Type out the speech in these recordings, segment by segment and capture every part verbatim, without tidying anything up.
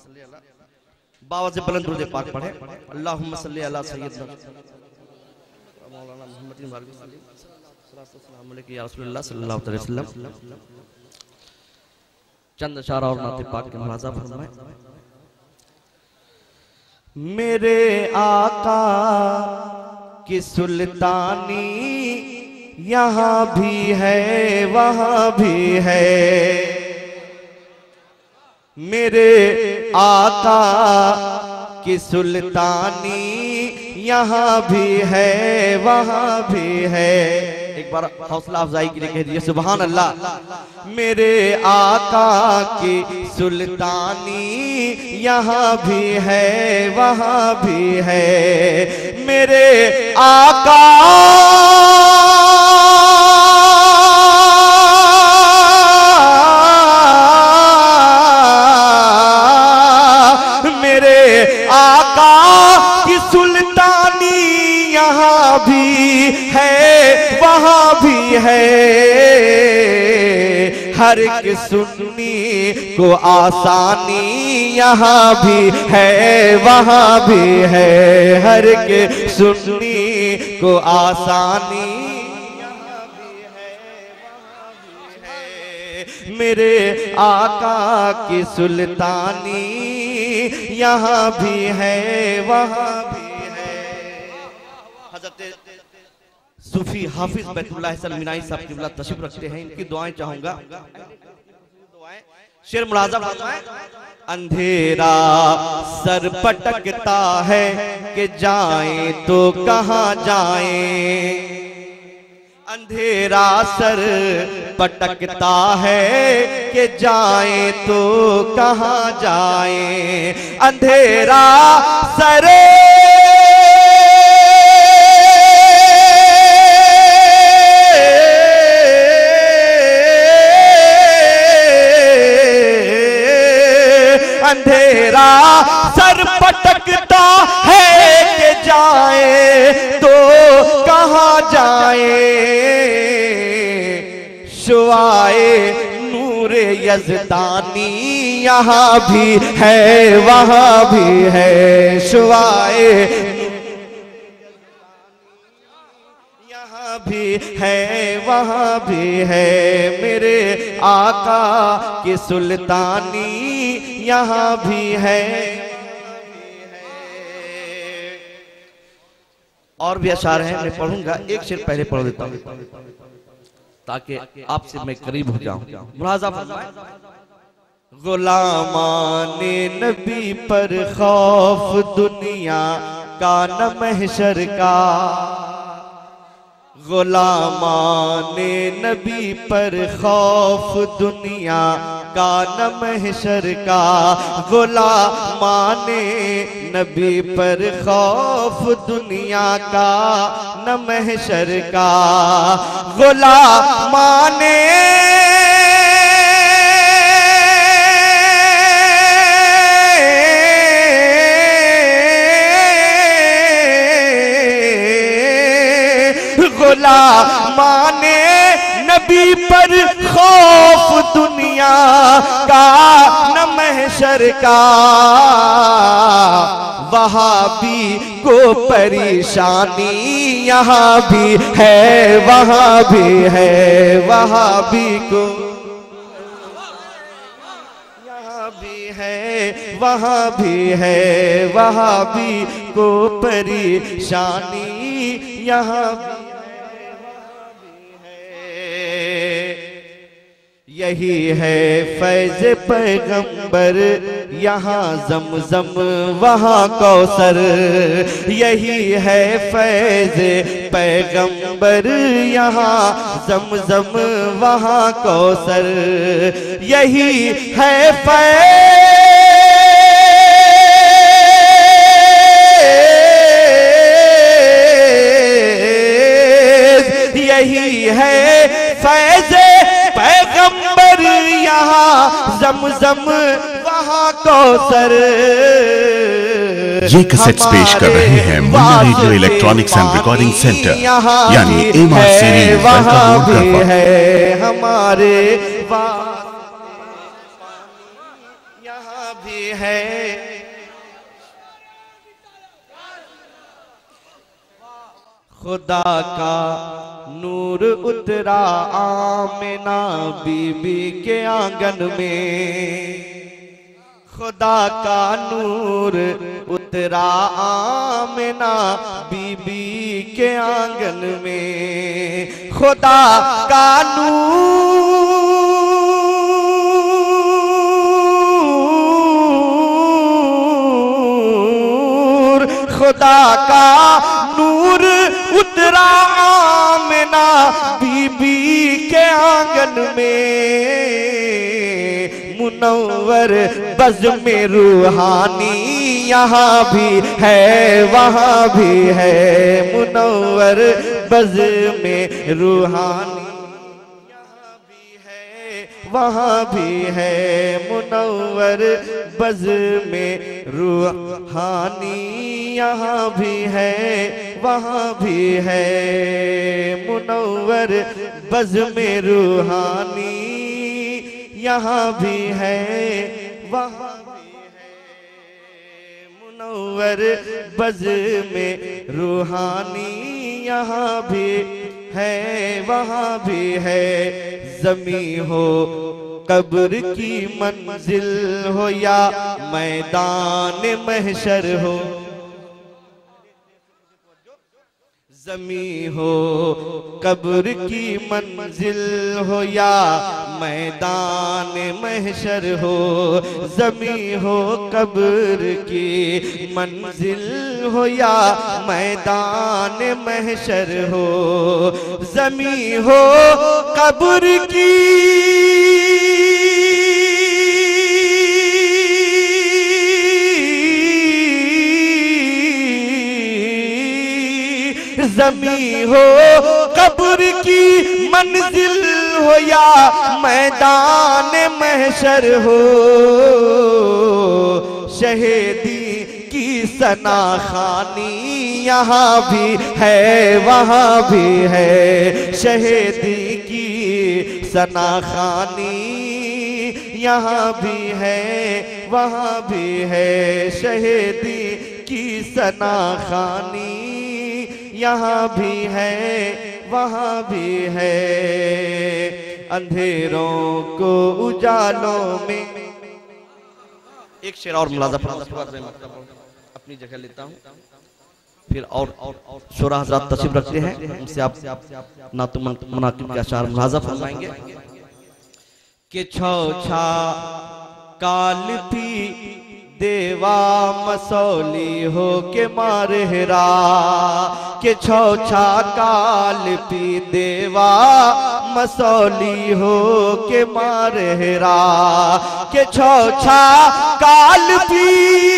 बाबा से बुलंद दुरूद पाक पढ़े। अल्लाहुम्मा सल्ली अला सय्यदना मौलाना मोहम्मद या रसूलुल्लाह सल्लल्लाहु अलैहि वसल्लम। चंद अशारा और नात पाक के मुलाजा फरमाए। मेरे आका की सुल्तानी यहाँ भी है वहाँ भी है, मेरे आका की सुल्तानी यहाँ भी है वहाँ भी है। एक बार हौसला अफजाई के लिए कह दीजिए सुभान अल्लाह। मेरे आका की सुल्तानी यहाँ भी है वहाँ भी है, मेरे आका मेरे आका की सुल्तानी यहाँ भी है वहाँ भी है। हर एक सुन्नी को आसानी यहाँ भी है वहाँ भी है, हर एक सुन्नी को आसानी यहाँ भी है वहाँ भी है। मेरे आका की सुल्तानी यहाँ भी है वहाँ भी है। हज़रत सूफी हाफिज बैतुल्लाह सलमीनाई साहब किबला तशरीफ रखते हैं, इनकी दुआएं चाहूंगा। शेर मुलाजा फरमाएं। अंधेरा सर पटकता है कि जाएं तो कहाँ जाएं, अंधेरा सर पटकता है कि जाएं तो कहाँ जाएं, अंधेरा सर अंधेरा सर पटकता है कि जाए तो कहाँ जाए, शुआए नूरे यज़दानी यहाँ भी है वहाँ भी है, शुआए यहाँ भी है वहाँ भी है। मेरे आका की सुल्तानी यहाँ भी है। और भी अशार हैं, मैं पढ़ूंगा। एक शेर पहले पढ़ देता हूँ ताकि आपसे मैं करीब हो जाऊं। मुलाजा फरमाएं। गुलामाने नबी पर खौफ दुनिया का न महशर का, गुलामाने नबी पर खौफ दुनिया का न महशर का, गुलामाने नबी पर खौफ दुनिया का न महशर का, गुलामाने गुलामाने नबी पर खौफ दुनिया का न महशर का, वहाबी को परेशानी यहाँ भी है वहाँ भी है, वहाबी को यहाँ भी है वहाँ भी है, वहाबी को परेशानी यहाँ भी यही है फैज़ पैगंबर यहाँ ज़मज़म वहाँ कौसर, यही है फैज़ पैगंबर यहाँ ज़मज़म वहाँ कौसर, यही है फैज़ यही है फैज़ पैगंबर यहाँ ज़मज़म वहाँ कौसर। ये कैसेट्स पेश कर रहे हैं Munna radio electronics and recording centre यानी एमआर सीरीज वहाँ भी है हमारे यहाँ भी है है। खुदा का नूर उतरा आमिना बीबी के आंगन में, खुदा का नूर उतरा आमिना बीबी के आंगन में, खुदा का नूर, खुदा का नूर उतरा आमिना बीबी के आंगन में, मुनव्वर बज़ में रूहानी यहाँ भी है वहाँ भी है, मुनव्वर बज़ में रूहानी यहाँ भी है वहाँ भी है, मुनव्वर बज़ में रूहानी यहाँ भी है वहाँ भी है, मुनव्वर बज़ में रूहानी यहाँ भी है वहाँ भी है, मुनव्वर बज़ में रूहानी यहाँ भी है वहाँ भी है। ज़मी हो कब्र की मंजिल हो या मैदान महशर हो, ज़मी हो कब्र की मंजिल हो या मैदान महशर हो, ज़मी हो कब्र की मंजिल हो या मैदान महशर हो, ज़मी हो कब्र की ज़मी हो कब्र की मंजिल हो या मैदान महशर हो, शहीदी की सनाखानी यहाँ भी है वहाँ भी है, शहीदी की सनाखानी यहाँ भी है वहाँ भी है, शहीदी की सनाखानी यहाँ भी है वहाँ भी है। अंधेरों को उजालों में, एक शेर और मुलाज़ा अपनी जगह लेता हूँ, फिर और और शोरा हज़रात तशरीफ रखते हैं, उनसे आप नात मुनाकिब के अशार मुलाज़ा फरमाएंगे कि छौ छा काल थी देवा मसौली हो के मारहरा, के छौ छा काल पी देवा मसौली हो के मारहरा, के छौ छा काल पी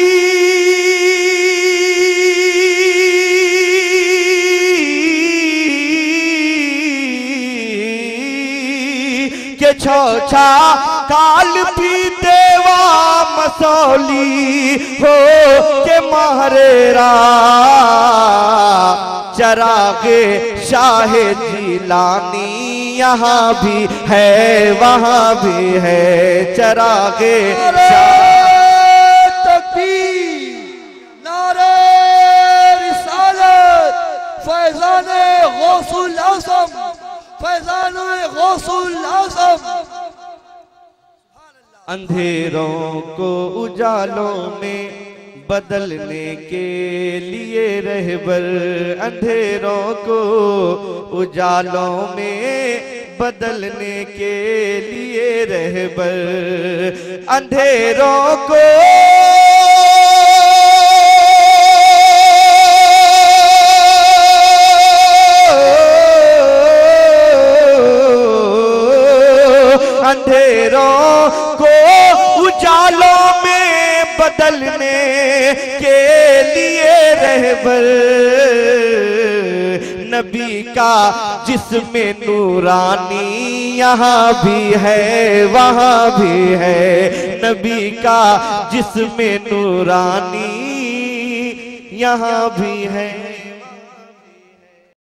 के छौ छा काल पी देवा मसौली हो के मारेरा, चरागे शाहे जिलानी यहाँ भी है वहाँ भी है, चरागे तकबीर नारे रिसालत फैज़ाने गौसुल आज़म फैज़ाने गौसुल आज़म। अंधेरों को उजालों में बदलने के लिए रहबर, अंधेरों को उजालों में बदलने के लिए रहबर, अंधेरों को अंधेरों को उजालों में बदलने के लिए रहबर, नबी का जिस्म नूरानी यहाँ भी है वहाँ भी है, नबी का जिस्म नूरानी यहाँ भी है